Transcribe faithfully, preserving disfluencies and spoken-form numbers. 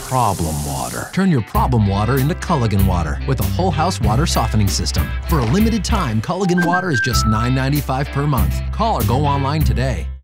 problem water. Turn your problem water into Culligan water with a whole house water softening system. For a limited time, Culligan water is just nine ninety-five per month. Call or go online today.